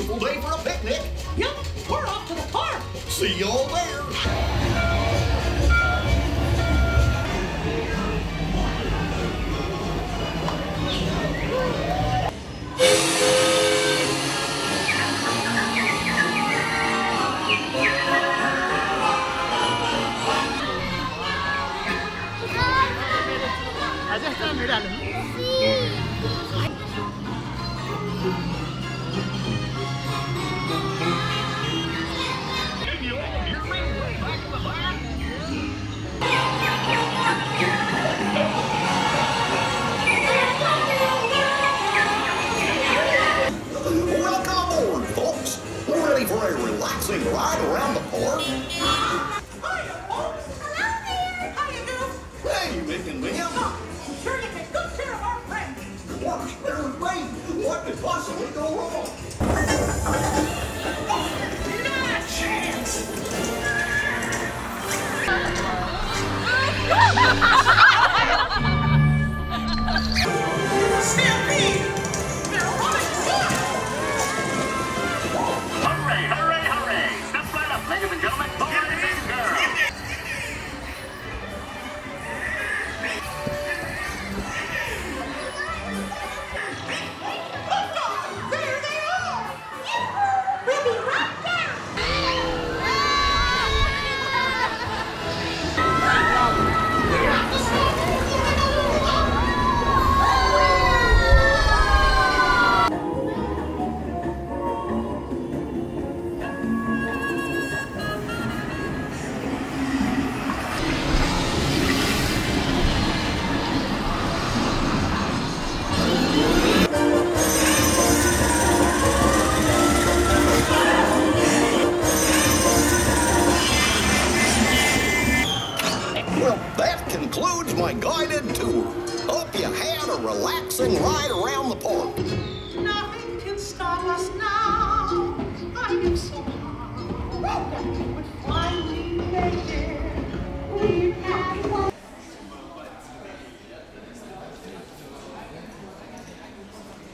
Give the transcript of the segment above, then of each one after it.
beautiful day for a picnic. Yep, we're off to the park. See y'all there. Allá está, míralo. Welcome aboard, folks. We're ready for a relaxing ride around the park. Hiya, folks. Hello there. How you doing? Hey, Mick and Mia. Sure you take good care of our friends. Works very great. What could possibly go wrong? Not a chance. Stampede! They're running wild! Hooray, hooray, hooray! Step right up, ladies and gentlemen, boys and girls. There they are! We'll be right down! Well, that concludes my guided tour. Hope you had a relaxing ride around the park. Nothing can stop us now. I am so high that we would finally make it. We've had one.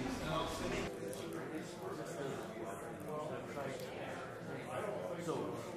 So